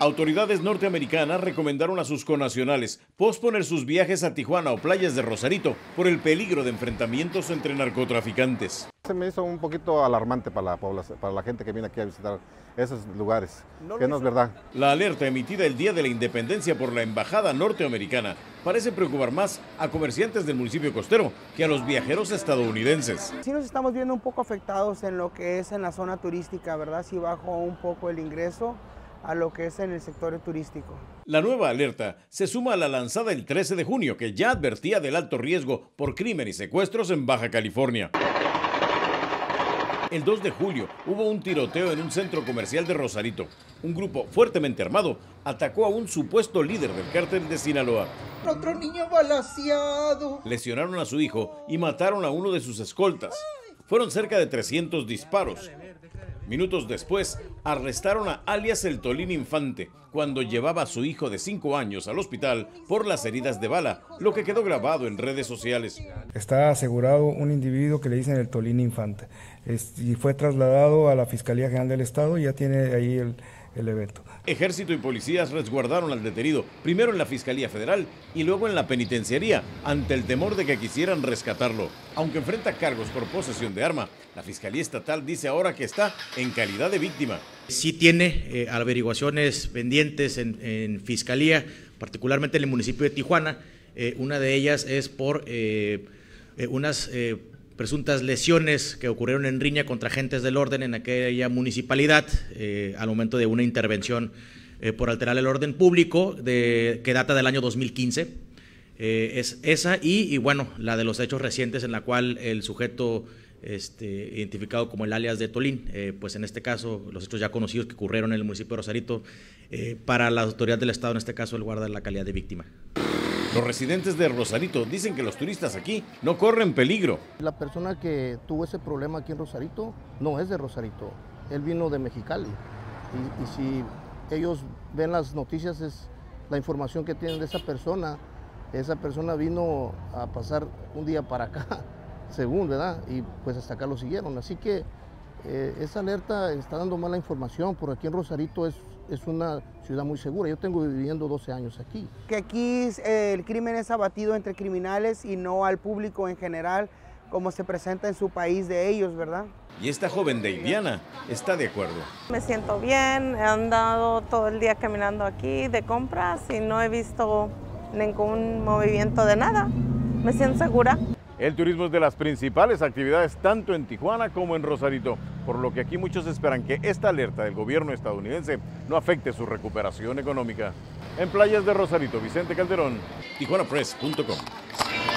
Autoridades norteamericanas recomendaron a sus connacionales posponer sus viajes a Tijuana o playas de Rosarito por el peligro de enfrentamientos entre narcotraficantes. Se me hizo un poquito alarmante para la población, para la gente que viene aquí a visitar esos lugares, que no es verdad. La alerta emitida el día de la independencia por la embajada norteamericana parece preocupar más a comerciantes del municipio costero que a los viajeros estadounidenses. Sí nos estamos viendo un poco afectados en lo que es en la zona turística, ¿verdad? Sí bajó un poco el ingreso a lo que es en el sector turístico. La nueva alerta se suma a la lanzada el 13 de junio, que ya advertía del alto riesgo por crimen y secuestros en Baja California. El 2 de julio hubo un tiroteo en un centro comercial de Rosarito. Un grupo fuertemente armado atacó a un supuesto líder del cártel de Sinaloa. Otro niño balaceado. Lesionaron a su hijo y mataron a uno de sus escoltas. Fueron cerca de 300 disparos. Minutos después, arrestaron a alias el Tolín Infante cuando llevaba a su hijo de 5 años al hospital por las heridas de bala, lo que quedó grabado en redes sociales. Está asegurado un individuo que le dicen el Tolín Infante y fue trasladado a la Fiscalía General del Estado y ya tiene ahí el evento. Ejército y policías resguardaron al detenido, primero en la Fiscalía Federal y luego en la penitenciaría, ante el temor de que quisieran rescatarlo. Aunque enfrenta cargos por posesión de arma, la Fiscalía Estatal dice ahora que está en calidad de víctima. Sí tiene averiguaciones pendientes en Fiscalía, particularmente en el municipio de Tijuana. Una de ellas es por unas presuntas lesiones que ocurrieron en riña contra agentes del orden en aquella municipalidad al momento de una intervención por alterar el orden público que data del año 2015. Es esa y bueno, la de los hechos recientes en la cual el sujeto identificado como el alias de Tolín, pues en este caso los hechos ya conocidos que ocurrieron en el municipio de Rosarito, para la autoridad del Estado, en este caso él guarda la calidad de víctima. Los residentes de Rosarito dicen que los turistas aquí no corren peligro. La persona que tuvo ese problema aquí en Rosarito no es de Rosarito, él vino de Mexicali. Y si ellos ven las noticias, es la información que tienen de esa persona vino a pasar un día para acá, según, ¿verdad? Y pues hasta acá lo siguieron. Así que esa alerta está dando mala información, porque aquí en Rosarito es una ciudad muy segura. Yo tengo viviendo 12 años aquí. Que aquí el crimen es abatido entre criminales y no al público en general, como se presenta en su país de ellos, ¿verdad? Y esta joven de Iliana está de acuerdo. Me siento bien, he andado todo el día caminando aquí de compras y no he visto ningún movimiento de nada. Me siento segura. El turismo es de las principales actividades tanto en Tijuana como en Rosarito, por lo que aquí muchos esperan que esta alerta del gobierno estadounidense no afecte su recuperación económica. En playas de Rosarito, Vicente Calderón, tijuanapress.com.